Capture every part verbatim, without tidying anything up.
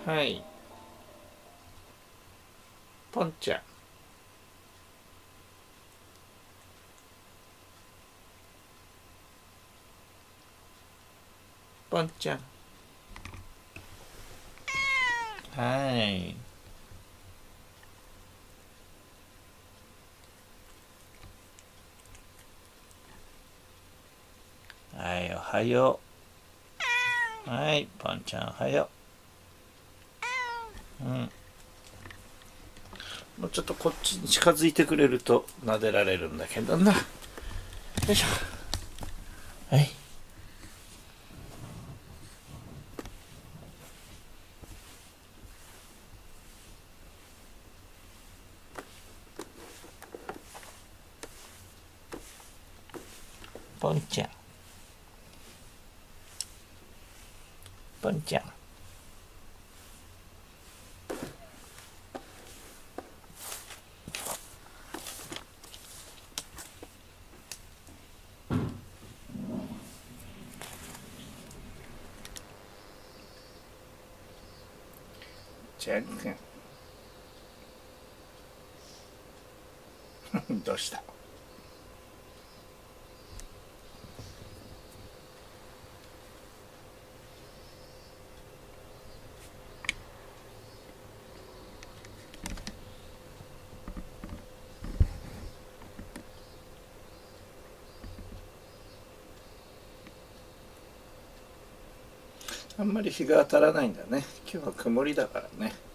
はい。ポンちゃん。ポンちゃん。はい。はい、おはよう。はい、ポンちゃんおはよう。うん。もうちょっとこっちに近づいてくれると撫でられるんだけどな。よいしょ。はい。ポンちゃん。ポンちゃん。ジャン君。どうした？あんまり日が当たらないんだね。今日は曇りだからね。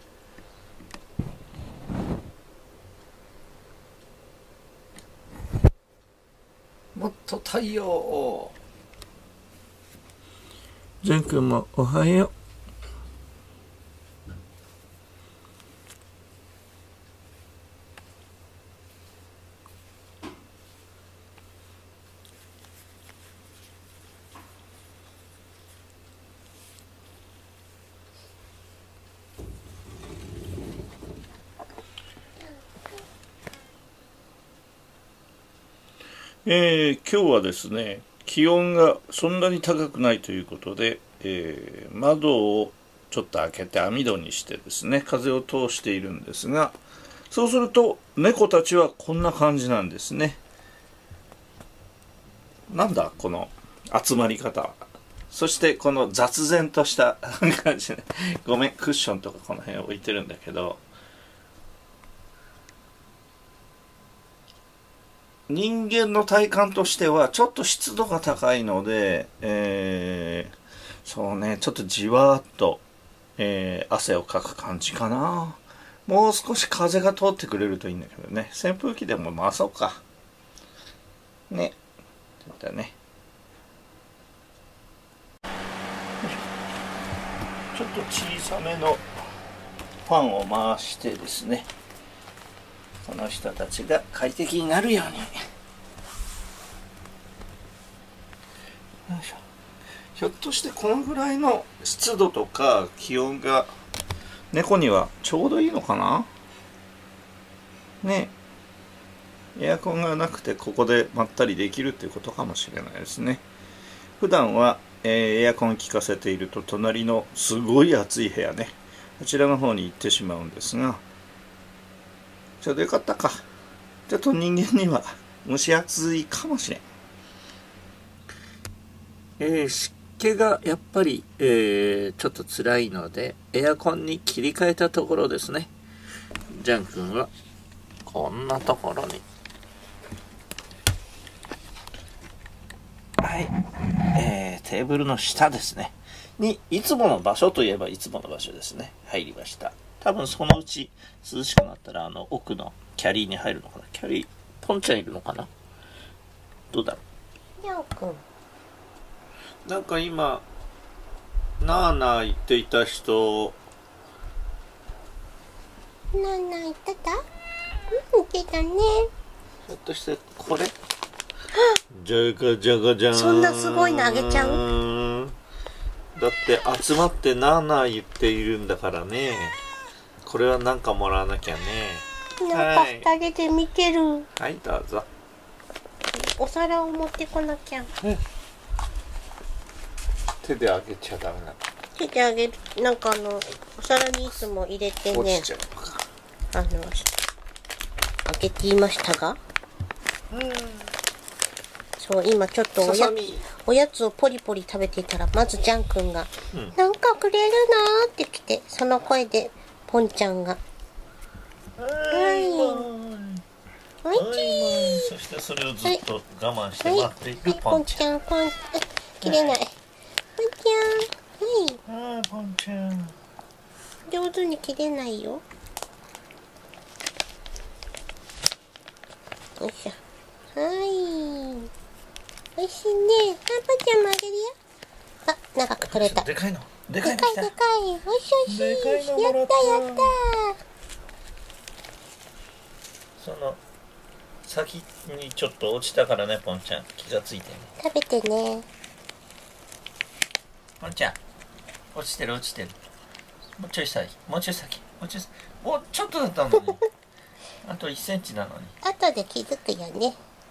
もっと太陽を。ジャン君もおはよう。えー、今日はですね、気温がそんなに高くないということで、えー、窓をちょっと開けて網戸にしてですね、風を通しているんですが、そうすると猫たちはこんな感じなんですね。なんだこの集まり方は。そしてこの雑然とした感じで、ごめん、クッションとかこの辺置いてるんだけど、人間の体感としてはちょっと湿度が高いので、えー、そうね、ちょっとじわーっと、えー、汗をかく感じかな。もう少し風が通ってくれるといいんだけどね。扇風機でも回そうか。ね。だね。ちょっと小さめのファンを回してですね、この人たちが快適になるように。よいしょ。ひょっとしてこのぐらいの湿度とか気温が猫にはちょうどいいのかなね。エアコンがなくてここでまったりできるっていうことかもしれないですね。普段は、えー、エアコン効かせていると隣のすごい暑い部屋ね、こちらの方に行ってしまうんですが、ちょうどよかったか。ちょっと人間には蒸し暑いかもしれん。えー、湿気がやっぱり、えー、ちょっと辛いのでエアコンに切り替えたところですね。ジャン君はこんなところに、はい、えー、テーブルの下ですねに、いつもの場所といえばいつもの場所ですね、入りました。多分そのうち涼しくなったらあの奥のキャリーに入るのかな。キャリー、ポンちゃんいるのかな、どうだろう。ジャン君、なんか今なあなあ言っていた人、 なあなあ言ってた？うん、言ってたね。 ひょっとしてこれじゃがじゃがじゃーん。 そんなすごいのあげちゃう？ だって集まってなあなあ言っているんだからね。これはなんかもらわなきゃね。 なんか二人で見てる。 はい、どうぞ。 お皿を持ってこなきゃ。 うん、手であげちゃダメなの。 けてあげる。なんかあのお皿にいつも入れて落ねちちゃうのか。 あの開けていましたが、そう今ちょっとおやささみおやつをポリポリ食べていたら、まずジャン君が「 うんなんかくれるの?」って来て、その声でポンちゃんがはい 「おいちー」 そしてそれをずっと我慢してはい、 待っているはい、ポンポンちゃん。 ちゃん、ポン、あ、切れない。ポンちゃん、はああ、ポンちゃん。 い、上手に切れないよ。よいしょ。はい。おいしいね。はい、ポンちゃんもあげるよ。あ、長く取れた。でかい、 でかいの。でかいでかい。 の来た。 おいしいおいしい。 でかいのやっもらったたやった。 その先にちょっと落ちたからね、ポンちゃん。気がついてね。 食べてね。 ポンちゃん。落ちてる落ちてる。もうちょい先。もうちょい先。もうちょい先。もうちょっとだったのに。あといっセンチなのに。 後で気づくよね。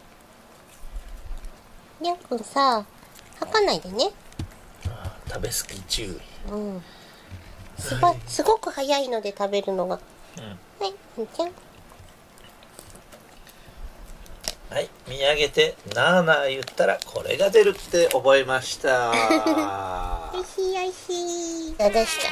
りゃんくんさ、吐かないでね。 ああ、食べ過ぎ注意。 うん。すごい、すごく早いので食べるのが。 うん。 はい、ポンちゃん。 はい、見上げてなあなあ言ったらこれが出るって覚えました。 おいしいおいしい。あ、でした。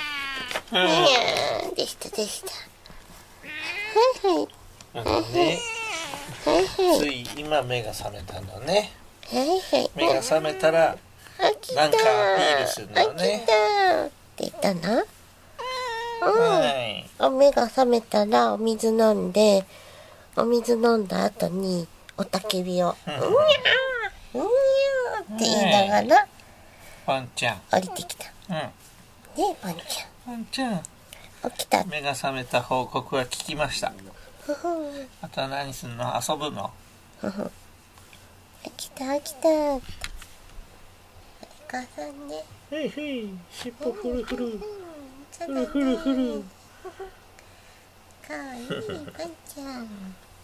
うんいやー、でしたでした。はいはい。 あのね、 はいはい。 つい今目が覚めたのね。 はいはい。 目が覚めたらあ、来たなんかアピールするのねあ、来たーって言ったな。 はい。 うん。目が覚めたらお水飲んで、お水飲んだ後におたけびを、うにゃーうにゃーって言いながらポンちゃん。 降りてきた。 うん。 ねえ、ポンちポンちゃん。 ゃん。起きた。 目が覚めた報告は聞きました。 ふふん。 あとは何すんの？遊ぶの？ ふふん。起きた起きた。お母さんね。 はいはい。尻尾フルフル。 ふるふるふる。 かわいい、パンちゃん。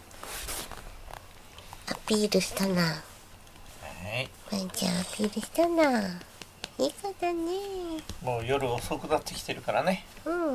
アピールしたな。 はい。 パンちゃんアピールしたな。いい子だね。 もう夜遅くなってきてるからね。 うん。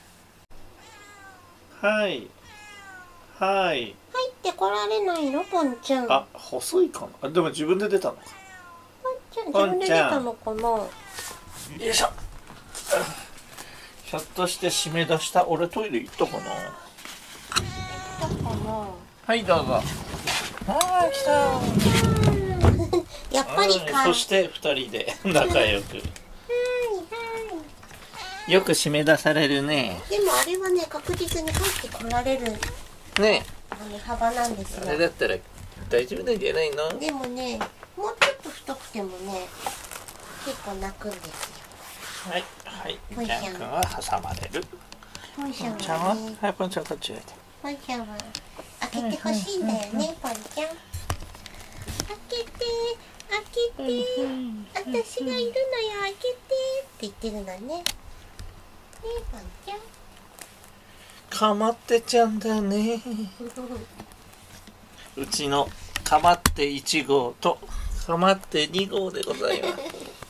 はい。はい。 入ってこられないの、ポンちゃん。 あ、細いかな。あ、でも自分で出たのか。 ポンちゃん自分で出たのかな。 よいしょ。ひょっとして締め出した俺トイレ行ったかな。 だかな。 はいどうぞ。あー来た。 やっぱりか。 そしてふたりで仲良く。 はいはよく締め出されるね。 い。でもあれはね、確実に入ってこられるねあの幅なんですあれよ。 だったら大丈夫なんじゃないの？ でもね、もうちょっと太くてもね、結構泣くんですよ。 はいはい。 ポンちゃんジャン君は挟まれる。 ポンちゃんポンちゃんははね、 はいポンちゃんこっちへ。 ポンちゃんは開けてほしいんだよね、ポンちゃん。開けて、開けて、私がいるのよ、開けてって言ってるのね。ねえ、ポンちゃん。 かまってちゃんだね。うちのかまっていち号とかまってに号でございます。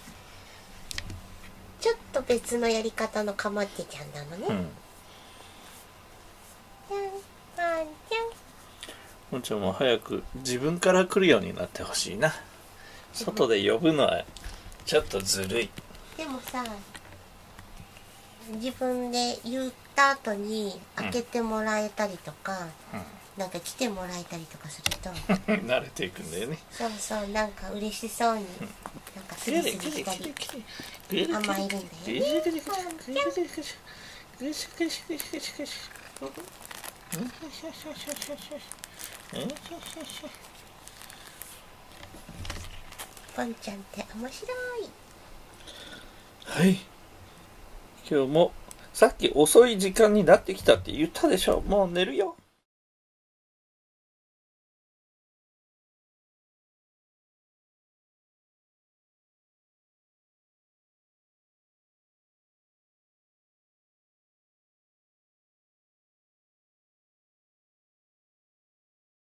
ちょっと別のやり方のかまってちゃんなのね。 うん。 ポンちゃん。 ポンちゃんも早く自分から来るようになってほしいな。外で呼ぶのはちょっとずるい。 でもさ、自分で言った後に開けてもらえたりとか、なんか来てもらえたりとかすると慣れていくんだよね。 そうそう、なんか嬉しそうになんかスリスリしたり甘えるんだよね。ポンちゃんって面白い。 はい。今日もさっき遅い時間になってきたって言ったでしょ。もう寝るよ。